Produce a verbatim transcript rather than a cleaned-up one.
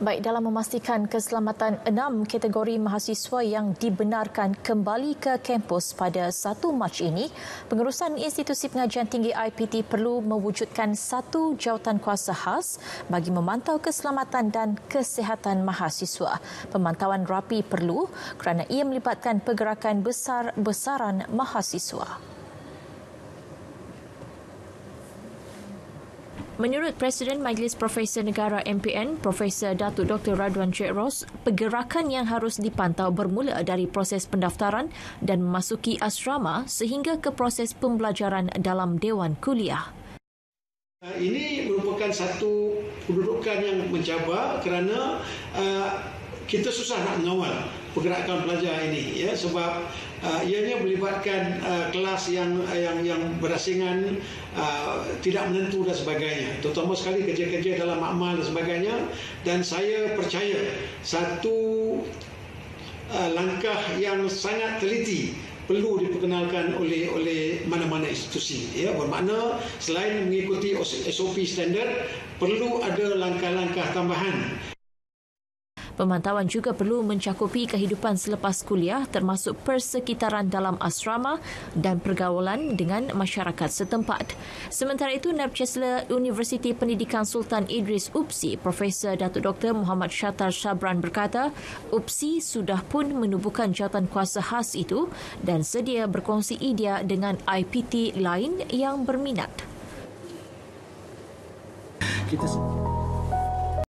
Baik, dalam memastikan keselamatan enam kategori mahasiswa yang dibenarkan kembali ke kampus pada satu Mac ini, Pengurusan Institusi Pengajian Tinggi I P T perlu mewujudkan satu jawatankuasa khas bagi memantau keselamatan dan kesihatan mahasiswa. Pemantauan rapi perlu kerana ia melibatkan pergerakan besar-besaran mahasiswa. Menurut Presiden Majlis Profesor Negara M P N, Profesor Datuk Doktor Radwan Sheikh Ros, pergerakan yang harus dipantau bermula dari proses pendaftaran dan memasuki asrama sehingga ke proses pembelajaran dalam Dewan Kuliah. Ini merupakan satu kedudukan yang mencabar kerana uh, kita susah nak mengawal pergerakan pelajar ini, ya, sebab uh, ianya melibatkan uh, kelas yang yang yang berasingan, uh, tidak menentu dan sebagainya, terutama sekali kerja-kerja dalam makmal dan sebagainya. Dan saya percaya satu uh, langkah yang sangat teliti perlu diperkenalkan oleh oleh mana-mana institusi, ya, bermakna selain mengikuti S O P standard, perlu ada langkah-langkah tambahan. Pemantauan juga perlu mencakupi kehidupan selepas kuliah termasuk persekitaran dalam asrama dan pergaulan dengan masyarakat setempat. Sementara itu, Naib Chancellor Universiti Pendidikan Sultan Idris U P S I, Profesor Datuk Doktor Muhammad Shatar Sabran berkata, U P S I sudah pun menubuhkan jawatankuasa khas itu dan sedia berkongsi idea dengan I P T lain yang berminat. Kita